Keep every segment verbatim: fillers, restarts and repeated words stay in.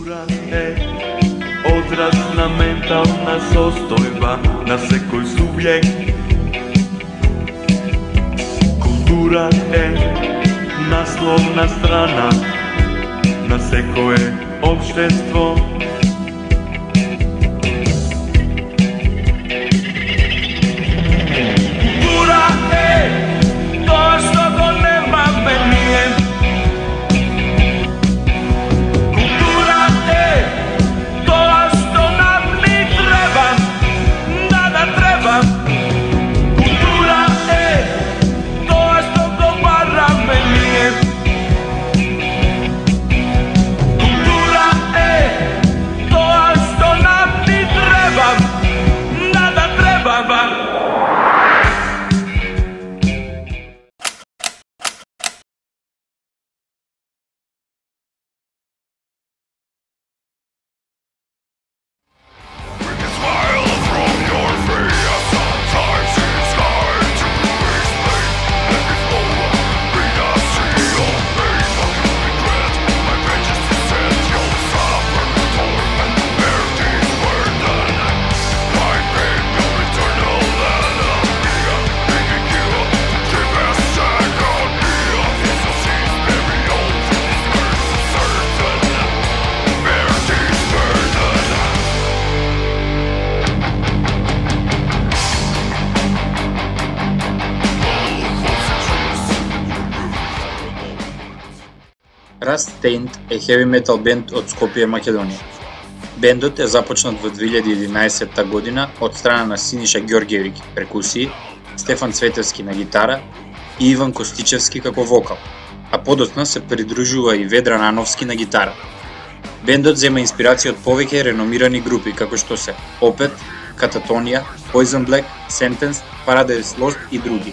Култура е одраз на ментална состојба на секој субјект. Култура е насловна страна на секое општество. Култура е тоа што го немаме ние. Култура е тоа што нам ни треба, да да треба. Култура е тоа што го бараме ние. Култура е тоа што нам ни треба, да да треба. Rastained е хеви метал бенд од Скопје, Македонија. Бендот е започнат во две илјади и единаесетта година од страна на Синиша Ѓорѓевиќ перкусии, Стефан Цветевски на гитара и Иван Костичевски како вокал, а подоцна се придружува и Ведран Ановски на гитара. Бендот зема инспирација од повеќе реномирани групи како што се Опет, Кататонија, Poison Black, Sentence, Paradise Lost и други.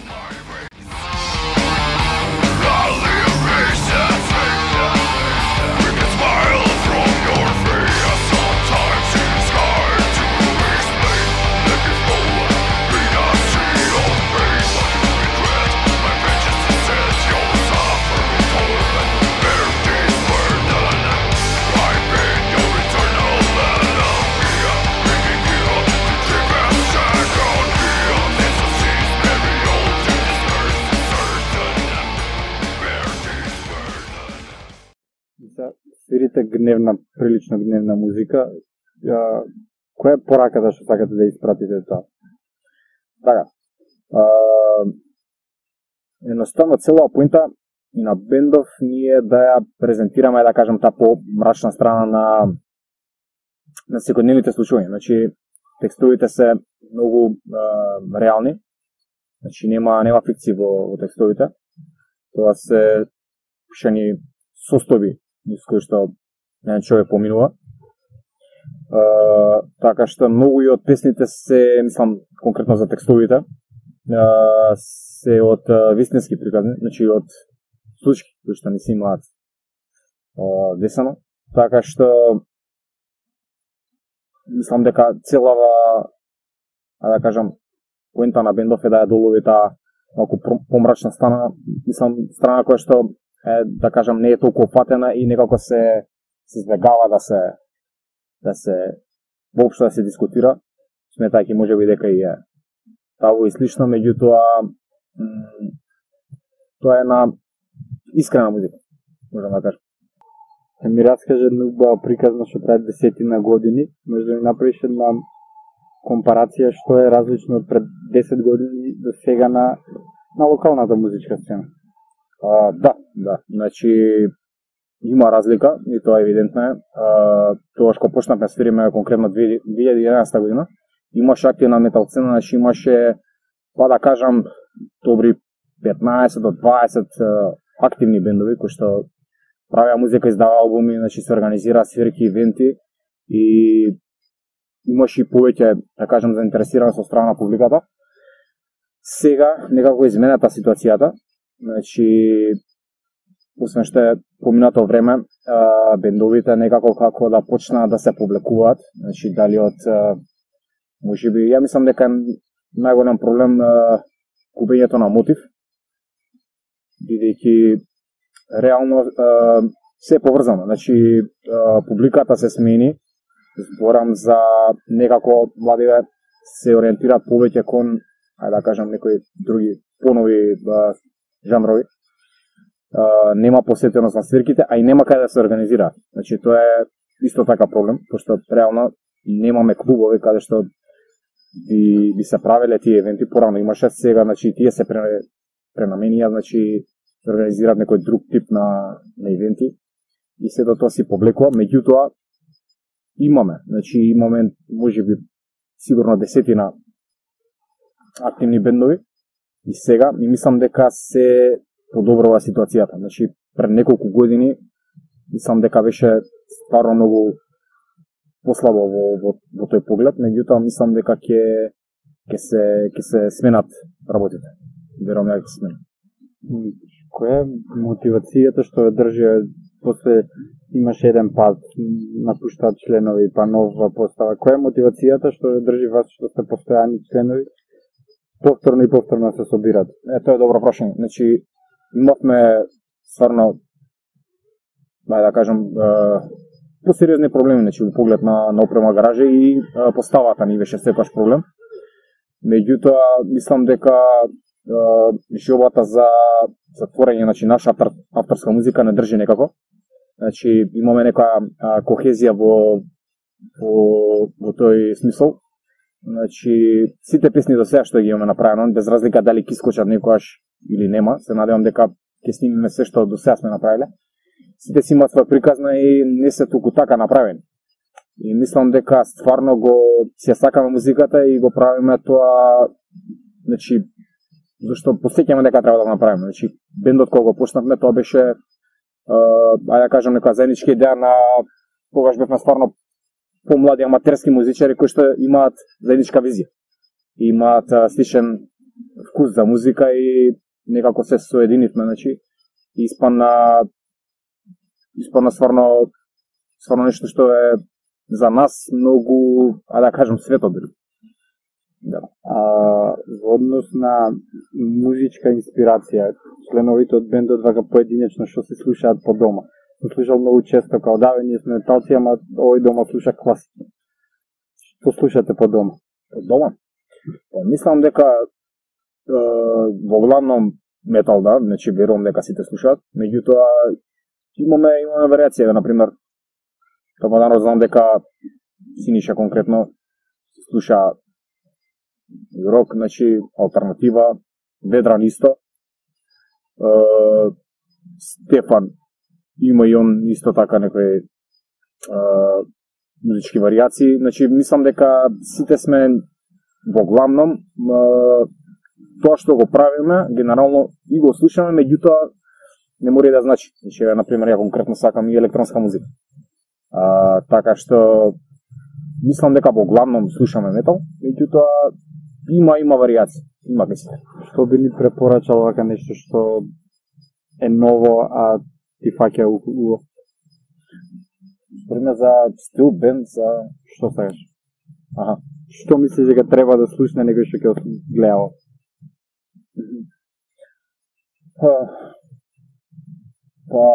Свирите гневна, прилично гневна музика. А, која е пораката што сакате да испратите тоа? Така. А, едноставно целава поинта и на бендов ние да ја презентираме, да кажем, таа помрачна страна на на секојдневните случаи. Значи текстовите се многу а, реални. Значи нема нема фикција во, во текстовите. Тоа се пишани состојби низ кои што еден човек поминува. Uh, така што многу и од песните се, мислам, конкретно за текстовите, uh, се од uh, вистински приказни, значи од случаи кои што не се имаат uh, десано. Така што мислам дека целава, да кажам, поента на бендов е да ја долови таа малку помрачна страна, мислам, страна која што е, да кажам, не е толку опфатена и некако се се избегава да се да се воопшто да се дискутира, сметајќи можеби дека и е таво и слично, меѓутоа тоа е на искрена музика, можам да кажам. Ми раскаже една убава приказна што трае десетина години, може да ми направиш една компарација што е различно од пред десет години до сега на на локалната музичка сцена. А, да, да. Значи има разлика и тоа евидентно е. А, тоа што почнавме свириме конкретно две илјади и единаесетта година, имаше активна метал сцена, значи имаше, па да кажам, добри петнаесет до дваесет активни бендови кои што правеа музика, издаваа албуми, значи се организираа свирки, ивенти и имаше и повеќе, да кажам, заинтересираност од страна на публиката. Сега некако изменета ситуацијата. Значи, освен што е поминато време, а, бендовите некако како да почнаа да се публикуваат, значи дали од можеби, ја мислам дека најголем проблем а, губењето на мотив, бидејќи реално а, се е поврзано. Значи публиката се смени, зборам за некако младиве се ориентираат повеќе кон, ајде да кажам, некои други понови а, жанрови. А, нема посетеност на свирките, а и нема каде да се организираат. Значи тоа е исто така проблем, пошто реално немаме клубови каде што би, би се правеле тие евенти. Порано имаше, сега значи тие се пренаменија, значи се организираат некој друг тип на, на евенти и сето тоа си повлекува. Меѓутоа имаме, значи имаме можеби сигурно десетина активни бендови и сега ми мислам дека се подобрува ситуацијата. Значи пред неколку години мислам дека беше стварно многу послабо во, во, во тој поглед, меѓутоа мислам дека ќе ќе се ќе се сменат работите. Верувам дека ќе се сменат. Која е мотивацијата што ја држи после имаше еден пат, напуштаат членови, па нова постава. Која е мотивацијата што ја држи вас што сте постојани членови? Повторно и повторно се собират. Е, тоа е добро прашање. Значи имавме стварно, да кажам, посериозни проблеми, значи во поглед на, на опрема гараже и а, поставата ни беше секогаш проблем. Меѓутоа, мислам дека жобата за затворење, значи наша автор, авторска музика не држи некако. Значи имаме некоја а, кохезија во во во тој смисол. Значи сите песни до сега што ги имаме направено, без разлика дали ќе искочат некојаш или нема, се надевам дека ќе снимиме се што до сега сме направиле. Сите си имаат своја приказна и не се туку така направени. И мислам дека стварно го си ја сакаме музиката и го правиме тоа, значи, зашто посеќаме дека треба да го направиме. Значи, бендот кога го почнавме, тоа беше, ајде да кажам, некоја заедничка идеја на когаш бевме стварно помлади аматерски музичари кои што имаат заедничка визија. Имаат а, сличен вкус за музика и некако се соединивме, значи, и испана испана стварно стварно нешто што е за нас многу, а да кажам, свето дори. Да. А, во однос на музичка инспирација, членовите од бендот вака поединечно што се слушаат по дома. Съм слушал многу често као да, ние сме металци, ама овој дома слуша класика. Што слушате по дома? По дома? Мислам дека е, во главном метал, да, значи верувам дека сите слушаат, меѓутоа имаме имаме варијација, например, тоа данос знам дека Синиша конкретно слуша рок, значи алтернатива, Ведран исто, е, Стефан има и он исто така некои е, музички варијации, значи мислам дека сите сме во главном е, тоа што го правиме, генерално и го слушаме, меѓутоа не мора да значи. Значи, например, ја конкретно сакам и електронска музика. А, така што мислам дека во главном слушаме метал, меѓутоа има има варијации, има песни. Што би ни препорачал вака нешто што е ново, а ти фаќа убаво? Пример за стил, бенд, за што сакаш? Аха. Што мислиш дека треба да слушне некој што ќе гледал? Па, па,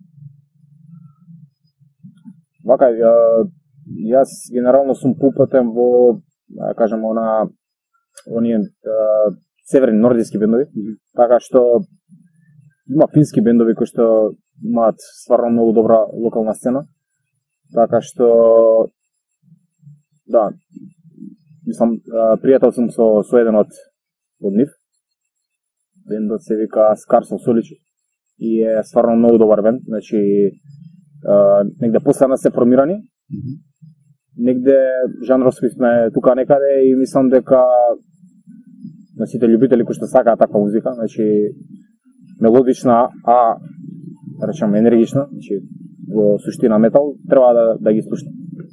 вака, јас генерално сум пупатен во, да кажем, она, оние северни нордиски бендови, mm-hmm. така што има фински бендови кои што имаат стварно многу добра локална сцена, така што, да, мислам, пријател сум со, со еден од, од нив. Бендот се вика Scars of Solitude и е стварно многу добар бенд, значи е, негде посебно се формирани, mm-hmm. негде жанровски сме тука некаде и мислам дека на сите љубители кои што сакаат таква музика, значи мелодична, а речем енергична, значи во суштина метал, треба да, да ги слушате.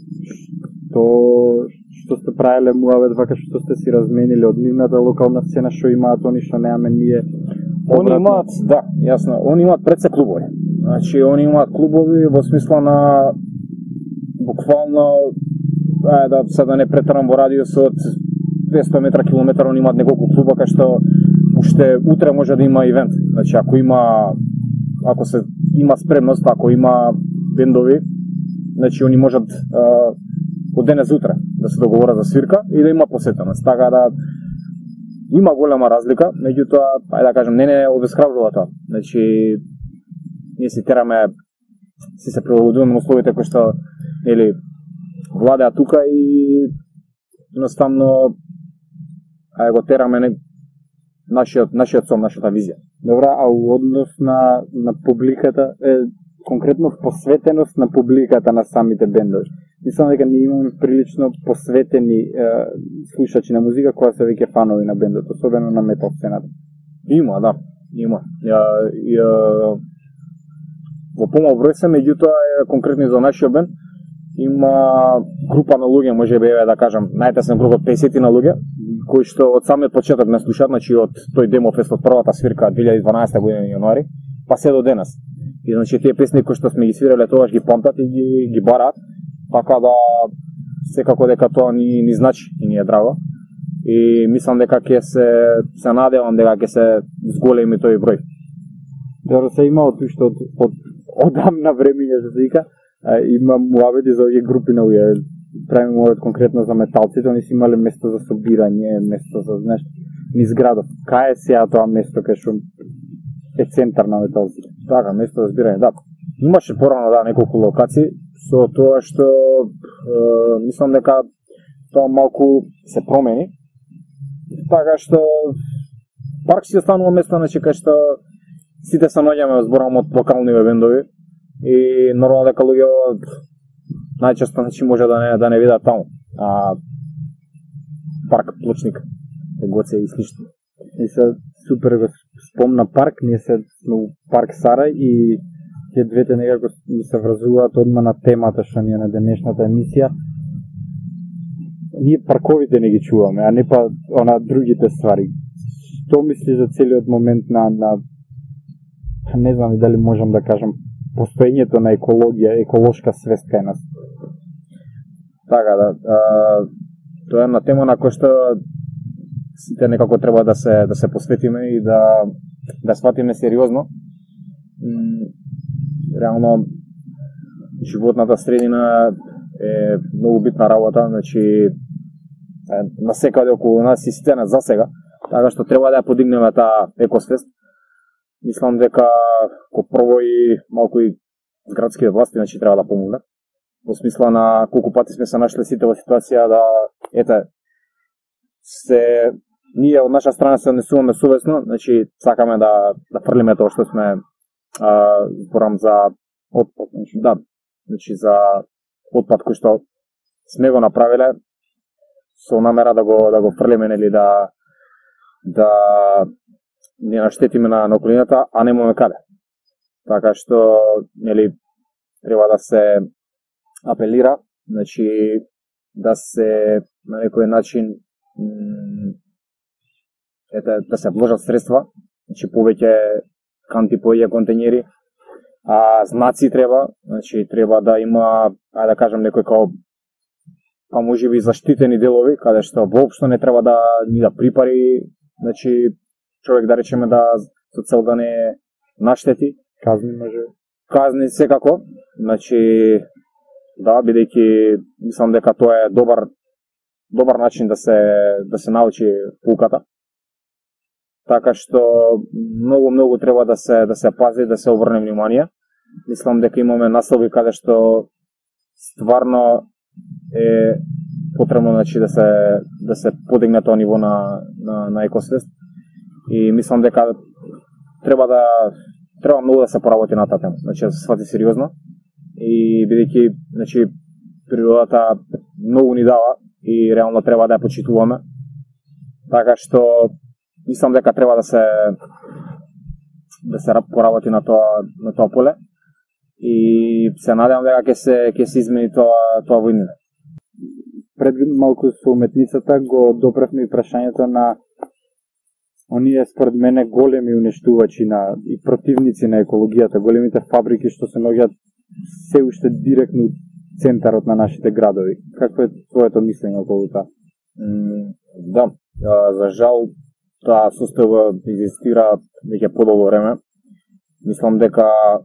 Што што сте правеле муавет вака што сте си размениле од нивната локална сцена, што имаат они што немаме ние? Они имаат, да, јасно, они имаат пред се клубови. Значи они имаат клубови во смисла на буквално, е, да се да не претерам во радиус од двесте метра километар, они имаат неколку клуба кај што уште утре може да има ивент. Значи ако има, ако се има спремност, ако има бендови, значи они можат а, од денес за утре да се договорат за свирка и да има посетеност. Така да има голема разлика, меѓутоа, ајде да кажем, не не обесхрабрува тоа. Значи ние си тераме, си се прилагодуваме на условите кои што нели владеа тука и едноставно ајде го тераме не, нашиот нашиот сом, нашата визија. Добра, а у однос на на публиката е конкретно посветеност на публиката на самите бендови. Мислам дека ние имаме прилично посветени е, слушачи на музика кои се веќе фанови на бендот, особено на метал сцената. Има, да, има. Ја, ја, во помал број се, меѓутоа е конкретно за нашиот бенд има група на луѓе, може би да кажам, најтесен круг од песет на луѓе, кои што од самиот почеток ме слушаат, значи од тој демофест од првата свирка две илјади и дванаесета година јануари, па се до денес. И значи тие песни кои што сме ги свиреле тогаш ги памтат и ги ги бараат, така да секако дека тоа ни ни значи и ни е драго. И мислам дека ќе се се надевам дека ќе се зголеми тој број. Добро, се има од уште од од одамна времиња што се вика, има муабети за овие групи на овие. Правиме муабет конкретно за металците, они си имале место за собирање, место за знаеш, низ градот. Кај е сега тоа место кај што е центар на металците? Така, место за збирање, да. Имаше порано да неколку локации, со тоа што е, мислам дека тоа малку се промени. Така што парк си останува место, значи кај што сите се наоѓаме, зборам од локални бендови и нормално дека луѓе најчесто значи може да не да не видат таму. А парк Плочник, Гоце и слично. И се супер го спомна парк, ние се сме у парк Сарај и тие двете некако ми се врзуваат одма на темата што ни е на денешната емисија. Ние парковите не ги чуваме, а не па она другите ствари. Што мислиш за целиот момент на, на не знам дали можам да кажам постоењето на екологија, еколошка свест кај нас? Така да, а, тоа е една тема на која што сите некако треба да се да се посветиме и да да сватиме сериозно. Реално животната средина е многу битна работа, значи на секаде околу нас и сите на засега, така што треба да ја подигнеме таа екосвест. Мислам дека ко прво и малку и градските власти значи треба да помогнат. Во смисла на колку пати сме се нашли сите во ситуација да ете се ние од наша страна се однесуваме совесно, значи сакаме да да фрлиме тоа што сме а зборам за отпад, значи да, значи за отпад кој што сме го направиле со намера да го да го фрлиме нели да да не наштетиме на, на околината, а немаме каде. Така што нели треба да се апелира, значи да се на некој начин ете да се вложат средства, значи повеќе канти, повеќе контењери, а знаци треба, значи треба да има, ајде да кажам некој као па можеби заштитени делови каде што воопшто не треба да ни да припари, значи човек да речеме да со цел да не наштети, казни може. Казни секако, значи да, бидејќи мислам дека тоа е добар добар начин да се да се научи пулката. Така што многу многу треба да се да се пази, да се обрне внимание. Мислам дека имаме наслови каде што стварно е потребно значи да се да се подигне тоа ниво на на на екосвест. И мислам дека треба да треба многу да се поработи на таа тема, значи да се свати сериозно и бидејќи значи природата многу ни дава и реално треба да ја почитуваме. Така што мислам дека треба да се да се поработи на тоа на тоа поле и се надевам дека ќе се ќе се измени тоа тоа во иднина. Пред малку со уметницата го допревме и прашањето на оние според мене големи уништувачи на и противници на екологијата, големите фабрики што се наоѓаат се уште директно центарот на нашите градови. Какво е твоето мислење околу тоа? Mm, да, за жал таа состојба екзистира веќе подолго време. Мислам дека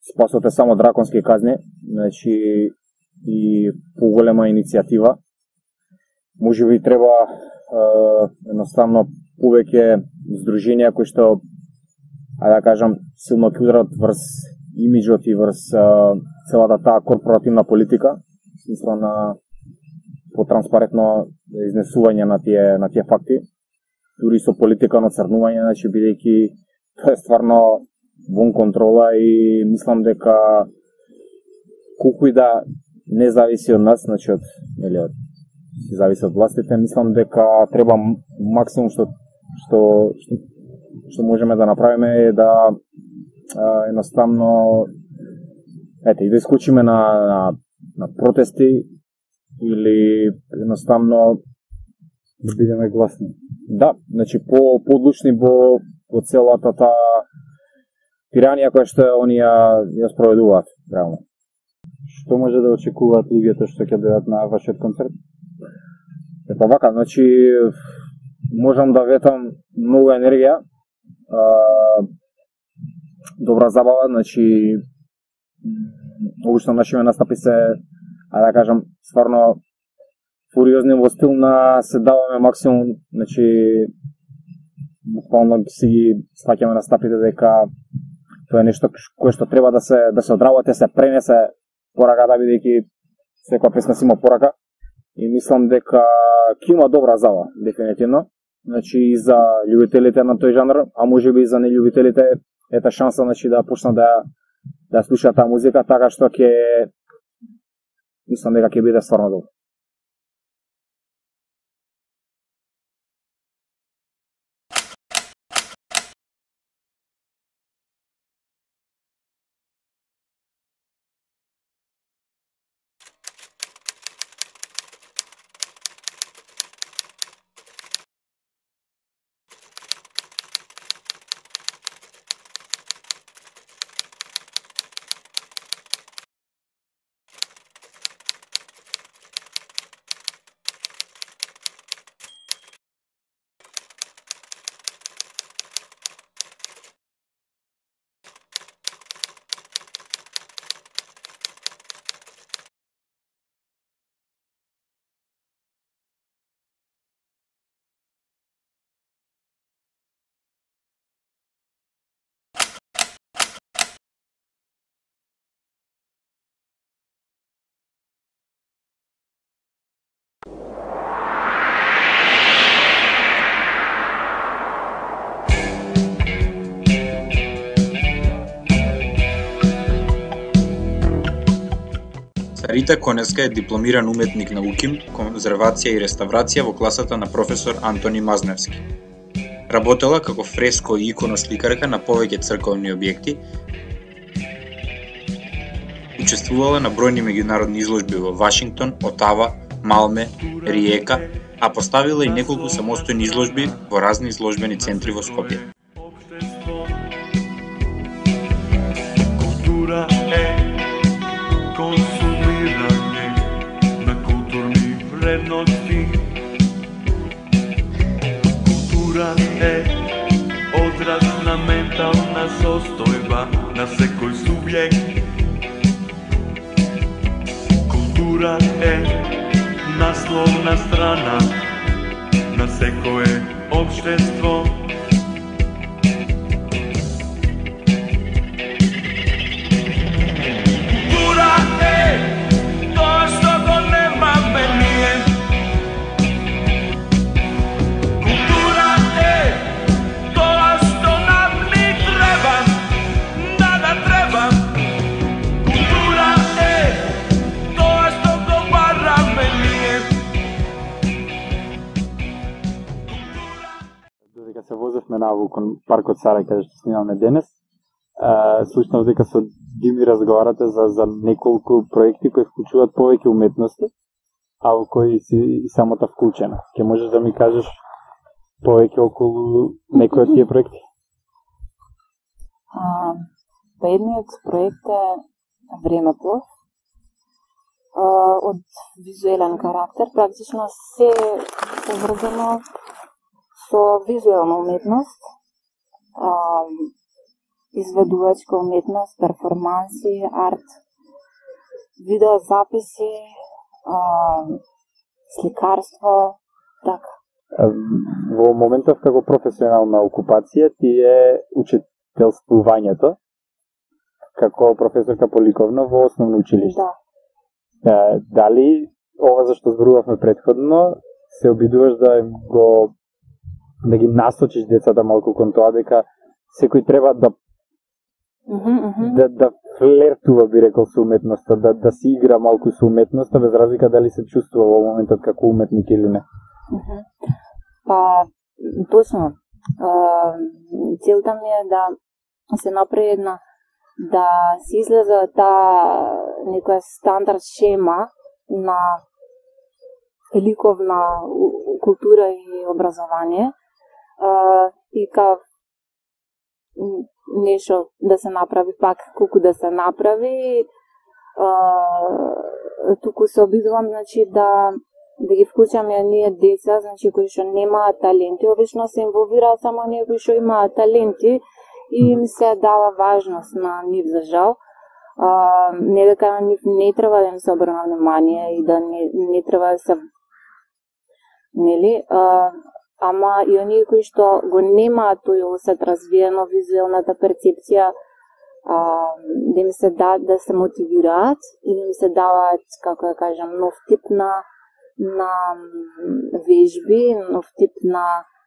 спасот е само драконски казни, значи и поголема иницијатива. Може би треба е, едноставно повеќе здруженија кои што, ајде да кажам, силно ќе ударат врз имиџот и врз е, целата таа корпоративна политика, смисла на потранспарентно изнесување на тие на тие факти, дури со политика на црнување, значи бидејќи тоа е стварно вон контрола и мислам дека колку и да не зависи од нас, значи од нели од си зависи од властите, мислам дека треба максимум што што што, што можеме да направиме е да а, едноставно ете и да искочиме на, на на протести или едноставно да бидеме гласни. Да, значи по подлучни во во целата таа тиранија која што они ја ја спроведуваат реално. Што може да очекуваат луѓето што ќе дојдат на вашиот концерт? Епа вака, значи можам да ветам многу енергија, а, добра забава, значи обично нашите настапи се, ајде да кажам, стварно фуриозни во стил на се даваме максимум, значи буквално си ги сваќаме настапите дека тоа е нешто кое што треба да се да се одработи, се пренесе пораката, бидејќи секоја песна си има порака и мислам дека ќе има добра зала дефинитивно. Значи и за љубителите на тој жанр, а можеби и за нељубителите ета шанса, значи да почнат да да слушаат таа музика, така што ќе мислам дека ќе биде стварно добро. Рита Конеска е дипломиран уметник на УКИМ, конзервација и реставрација во класата на професор Антони Мазневски. Работела како фреско и иконосликарка на повеќе црковни објекти, учествувала на бројни меѓународни изложби во Вашингтон, Отава, Малме, Риека, а поставила и неколку самостојни изложби во разни изложбени центри во Скопје. Култура е консумирање на културни вредности. Култура е одраз на ментална состојба на секој субјект. Култура е насловна страна на секое општество. Култура е тоа што го немаме ние. Култура е тоа што нам ни треба, да да треба. Култура е тоа што го бараме ние. Додека се возевме наву кон паркот Сарај, каде што снимаме денес, е, слушнав дека со Дими разговарате за, за неколку проекти кои вклучуваат повеќе уметности, а во кои си и самата вклучена. Ке можеш да ми кажеш повеќе околу некои од тие проекти? А, па едниот проект е Времеплов, а, од визуелен карактер, практично се поврзано со визуелна уметност. А, изведувачка уметност, перформанси, арт, видеозаписи, а, сликарство, така. Во моментов како професионална окупација ти е учителствувањето како професорка по ликовно во основно училиште. Да. Дали ова зашто зборувавме претходно се обидуваш да го да ги насочиш децата малку кон тоа дека секој треба да Mm-hmm, mm-hmm. да да флертува, би рекол, со уметноста, да да си игра малку со уметноста без разлика дали се чувствува во моментот како уметник или не. Mm-hmm. Па точно. Целта ми е да се направи една да се излезе таа некоја стандард шема на ликовна култура и образование и ка нешто да се направи пак колку да се направи туку се обидувам значи да да ги вклучаме ние деца, значи кои што немаат таленти, обично се инволвираат само оние кои што имаат таленти и им се дава важност на нив за жал. А, не дека на нив не треба да им се обрна внимание и да не, не треба да се нели, а, ама и оние кои што го немаат тој осет развиено, визуелната перцепција, а, да им се да да се мотивираат и да им се даваат, како да кажам, нов тип на на вежби, нов тип на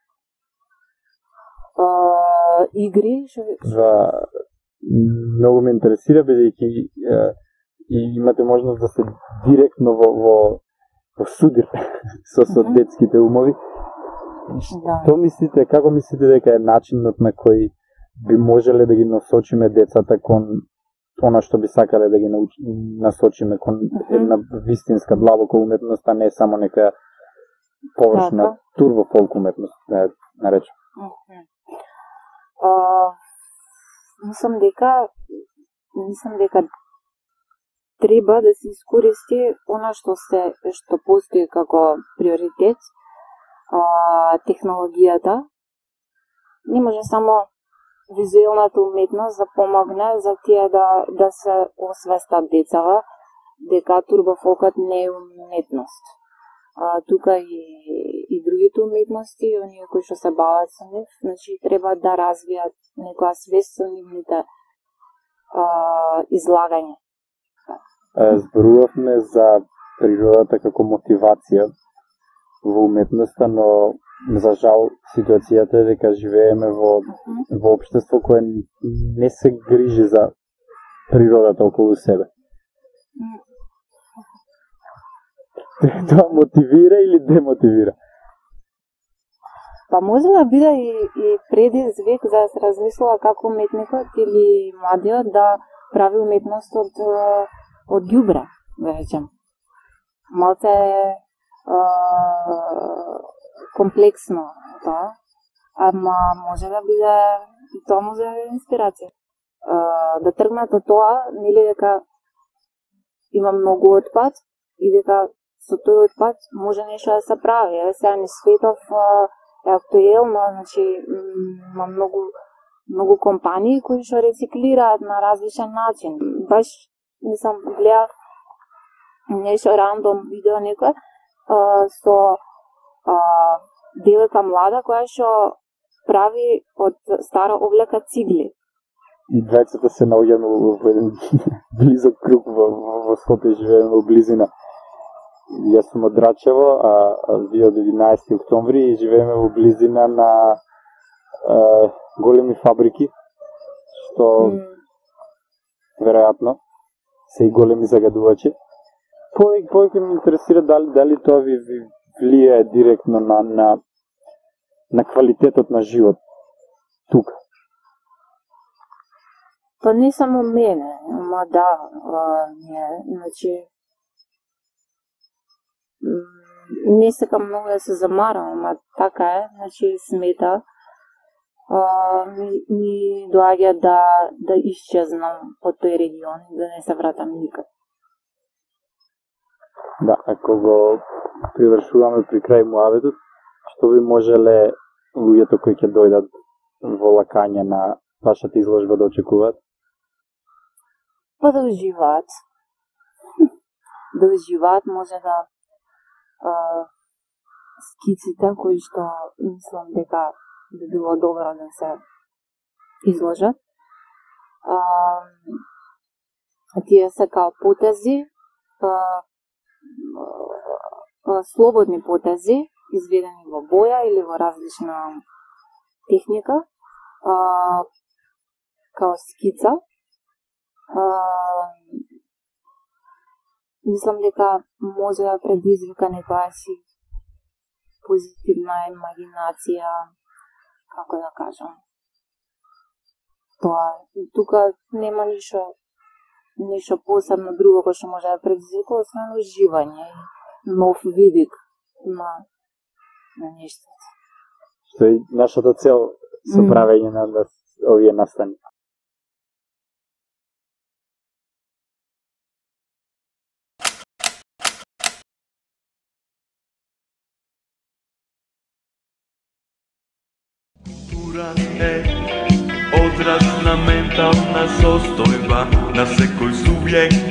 а, игри. Да, многу ме интересира, бидејќи и имате можност да се директно во, во, во судир со, со Mm-hmm. детските умови. Да. Што мислите, како мислите дека е начинот на кој би можеле да ги насочиме децата кон она што би сакале да ги научи, насочиме кон Мгм. една вистинска длабока уметност, а не само нека површна Така. турбо фолк уметност, да ја наречам. Мгм. А, мислам дека мислам дека треба да се искористи она што се што постои како приоритет, а, технологијата. Не може само визуелната уметност да помогне за тие да да се освестат децава дека турбофолкот не е уметност. А, тука и, и другите уметности, и оние кои што се бават со нив, значи треба да развијат некоја свест со нивните а, излагање. Е, Зборувавме за природата како мотивација во уметноста, но за жал ситуацијата е дека живееме во Мгм. во општество кое не се грижи за природата околу себе. Тоа мотивира или демотивира? Па може да биде и, и предизвик за да се размислува како уметникот или младиот да прави уметност од, е, од ѓубре, да речем. Малце е комплексно тоа, ама може да биде и тоа може да биде инспирација. А, да тргнат од тоа, нели дека има многу отпад и дека со тој отпад може нешто да се прави. Еве сега ни светов а, е актуелно, значи м, има многу многу компании кои што рециклираат на различен начин. Баш не сам гледав нешто рандом видео некој а, со а, девојка млада која што прави од стара облека цигли. И двајцата се наоѓаме во во еден близок круг во, во, во Скопје, живееме во близина. Јас сум од Драчево, а, а вие од единаесети октомври и живееме во близина на а, големи фабрики, што М, веројатно се и големи загадувачи. Повеќе повеќе ме интересира дали дали тоа ви, ви влијае директно на на на квалитетот на живот тука. Па не само мене, ама да, а, не, значи м, не сакам многу да се замарам, ама така е, значи смета а, ми, ми доаѓа да да исчезнам од тој регион и да не се вратам никад. Да, ако го привршуваме при крај муаветот, што би можеле луѓето кои ќе дојдат во лакање на вашата изложба да очекуваат? Па да уживаат. Да уживаат, може да а, скиците кои што мислам дека би било добро да се изложат. А, тие се као потези, а, а, слободни потези, изведени во боја или во различна техника, а, као скица. А, мислам дека може да предизвика некоја си позитивна имагинација, како да кажам. Тоа, тука нема ништо ништо посебно друго кој што може да предизвика, освен уживање и нов видик на, на нештата. Што е нашата цел со правење на да овие настани. Култура е одраз на ментална состојба на секој субјект.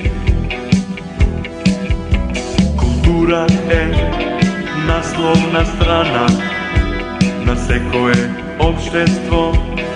Култура е насловна страна на секое општество.